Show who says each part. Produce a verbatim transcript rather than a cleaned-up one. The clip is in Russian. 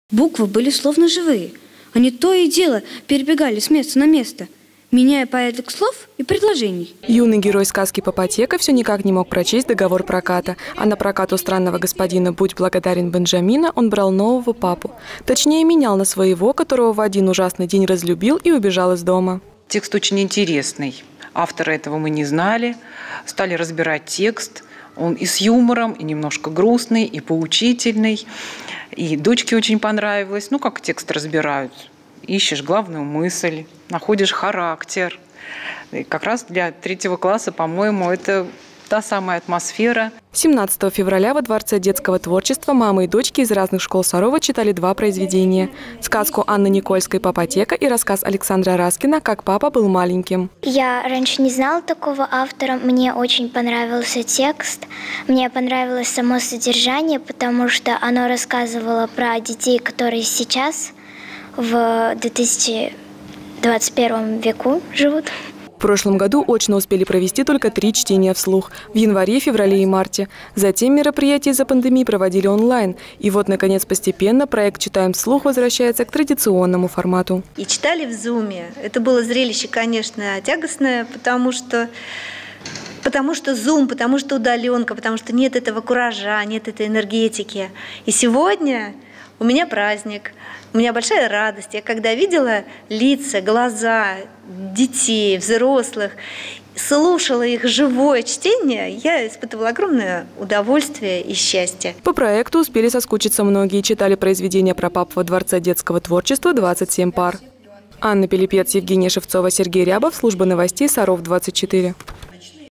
Speaker 1: Буквы были словно живые. Они то и дело перебегали с места на место, меняя порядок слов и предложений.
Speaker 2: Юный герой сказки «Папотека» все никак не мог прочесть договор проката. А на прокат у странного господина «Будь благодарен Бенджамина» он брал нового папу. Точнее, менял на своего, которого в один ужасный день разлюбил и убежал из дома.
Speaker 3: Текст очень интересный. Автора этого мы не знали. Стали разбирать текст. Он и с юмором, и немножко грустный, и поучительный. И дочке очень понравилось. Ну, как текст разбирают. Ищешь главную мысль, находишь характер. И как раз для третьего класса, по-моему, это та самая атмосфера.
Speaker 2: семнадцатого февраля во Дворце детского творчества мамы и дочки из разных школ Сарова читали два произведения. Сказку Анны Никольской «Папотека» и рассказ Александра Раскина «Как папа был маленьким».
Speaker 4: Я раньше не знала такого автора. Мне очень понравился текст. Мне понравилось само содержание, потому что оно рассказывало про детей, которые сейчас в две тысячи двадцать первом веку живут.
Speaker 2: В прошлом году очно успели провести только три чтения вслух – в январе, феврале и марте. Затем мероприятия из-за пандемии проводили онлайн. И вот, наконец, постепенно проект «Читаем вслух» возвращается к традиционному формату.
Speaker 5: И читали в Зуме. Это было зрелище, конечно, тягостное, потому что, потому что Зум, потому что удаленка, потому что нет этого куража, нет этой энергетики. И сегодня у меня праздник. У меня большая радость. Я когда видела лица, глаза детей, взрослых, слушала их живое чтение, я испытывала огромное удовольствие и счастье.
Speaker 2: По проекту успели соскучиться многие. Читали произведения про пап во Дворце детского творчества двадцать семь пар. Анна Пилипец, Евгения Шевцова, Сергей Рябов. Служба новостей Саров двадцать четыре.